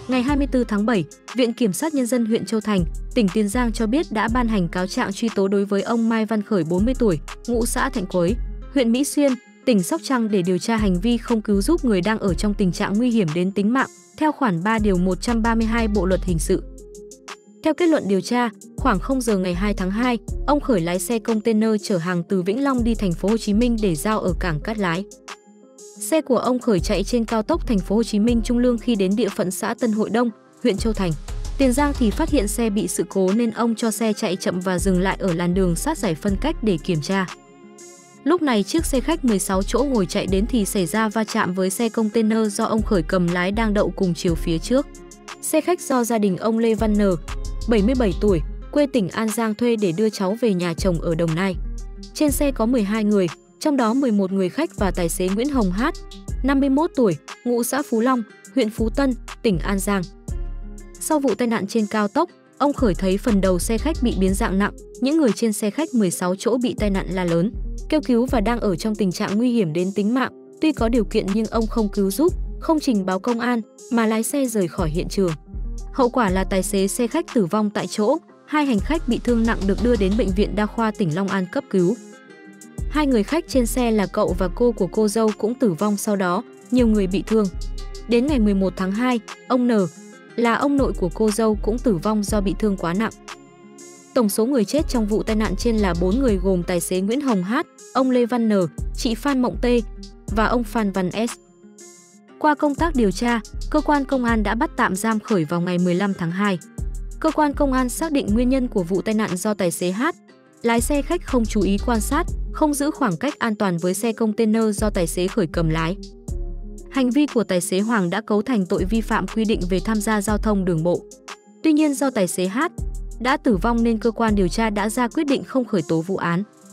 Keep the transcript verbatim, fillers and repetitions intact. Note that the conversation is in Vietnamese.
Ngày hai mươi tư tháng bảy, Viện Kiểm sát Nhân dân huyện Châu Thành, tỉnh Tiền Giang cho biết đã ban hành cáo trạng truy tố đối với ông Mai Văn Khởi bốn mươi tuổi, ngụ xã Thạnh Quới, huyện Mỹ Xuyên, tỉnh Sóc Trăng để điều tra hành vi không cứu giúp người đang ở trong tình trạng nguy hiểm đến tính mạng, theo khoản ba điều một trăm ba mươi hai Bộ luật hình sự. Theo kết luận điều tra, khoảng không giờ ngày hai tháng hai, ông Khởi lái xe container chở hàng từ Vĩnh Long đi thành phố Hồ Chí Minh để giao ở cảng Cát Lái. Xe của ông Khởi chạy trên cao tốc thành phố Hồ Chí Minh Trung Lương, khi đến địa phận xã Tân Hội Đông, huyện Châu Thành, Tiền Giang thì phát hiện xe bị sự cố nên ông cho xe chạy chậm và dừng lại ở làn đường sát giải phân cách để kiểm tra. Lúc này chiếc xe khách mười sáu chỗ ngồi chạy đến thì xảy ra va chạm với xe container do ông Khởi cầm lái đang đậu cùng chiều phía trước. Xe khách do gia đình ông Lê Văn N, bảy mươi bảy tuổi, quê tỉnh An Giang thuê để đưa cháu về nhà chồng ở Đồng Nai. Trên xe có mười hai người, trong đó mười một người khách và tài xế Nguyễn Hồng Hát, năm mươi mốt tuổi, ngụ xã Phú Long, huyện Phú Tân, tỉnh An Giang. Sau vụ tai nạn trên cao tốc, ông Khởi thấy phần đầu xe khách bị biến dạng nặng, những người trên xe khách mười sáu chỗ bị tai nạn la lớn, kêu cứu và đang ở trong tình trạng nguy hiểm đến tính mạng. Tuy có điều kiện nhưng ông không cứu giúp, không trình báo công an mà lái xe rời khỏi hiện trường. Hậu quả là tài xế xe khách tử vong tại chỗ, hai hành khách bị thương nặng được đưa đến Bệnh viện Đa khoa tỉnh Long An cấp cứu. Hai người khách trên xe là cậu và cô của cô dâu cũng tử vong sau đó, nhiều người bị thương. Đến ngày mười một tháng hai, ông N, là ông nội của cô dâu cũng tử vong do bị thương quá nặng. Tổng số người chết trong vụ tai nạn trên là bốn người gồm tài xế Nguyễn Hồng Hát, ông Lê Văn N, chị Phan Mộng T và ông Phan Văn S. Qua công tác điều tra, cơ quan công an đã bắt tạm giam Khởi vào ngày mười lăm tháng hai. Cơ quan công an xác định nguyên nhân của vụ tai nạn do tài xế Hát, lái xe khách không chú ý quan sát, không giữ khoảng cách an toàn với xe container do tài xế Khởi cầm lái. Hành vi của tài xế Hoàng đã cấu thành tội vi phạm quy định về tham gia giao thông đường bộ. Tuy nhiên do tài xế Hát đã tử vong nên cơ quan điều tra đã ra quyết định không khởi tố vụ án.